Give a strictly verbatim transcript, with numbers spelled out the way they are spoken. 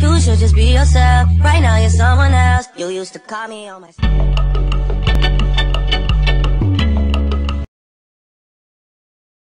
You should just be yourself. Right now you're someone else. You used to call me on my